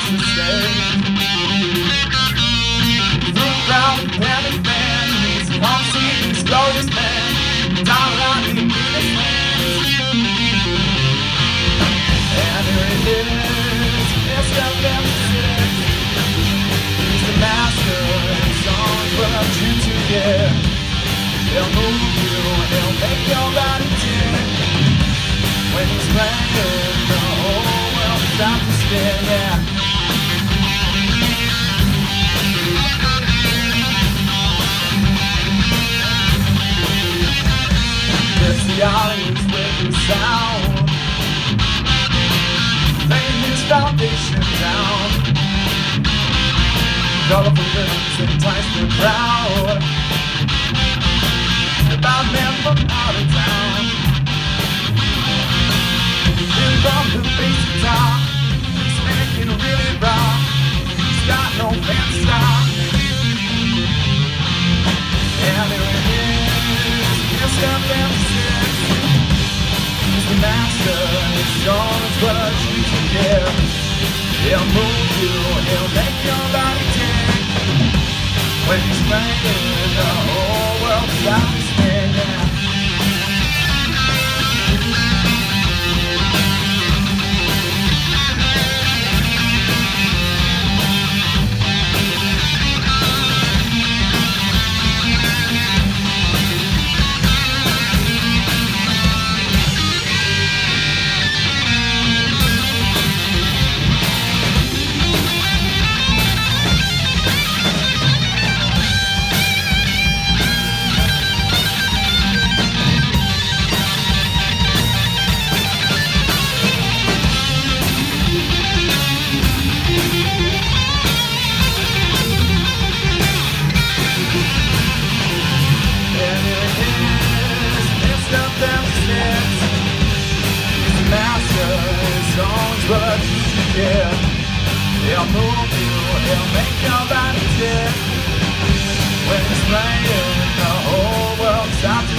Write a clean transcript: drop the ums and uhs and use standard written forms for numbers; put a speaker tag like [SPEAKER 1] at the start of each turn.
[SPEAKER 1] to stay. Through the crowd, panic man, he's come see this glorious man. Down around the Mistress. And here it is, it's got them sick. He's the master, his songs will have you to get. He'll move you, he'll make your body tick. When he's playing, the whole world stops to spin, yeah. It's the audience with the sound, laying his foundation down. Colorful rhythms entice the crowd. About men from out of town. In from the bass guitar, he's making really rock. He's got no fancy style. And here it is, he's got them six. He's the master, his songs what you can get. He'll move you, he'll make your body tick. When he's playing, the whole world stops to spin, yeah. But yeah, he'll move you, he'll make your body tick. When he's playing, the whole world stops.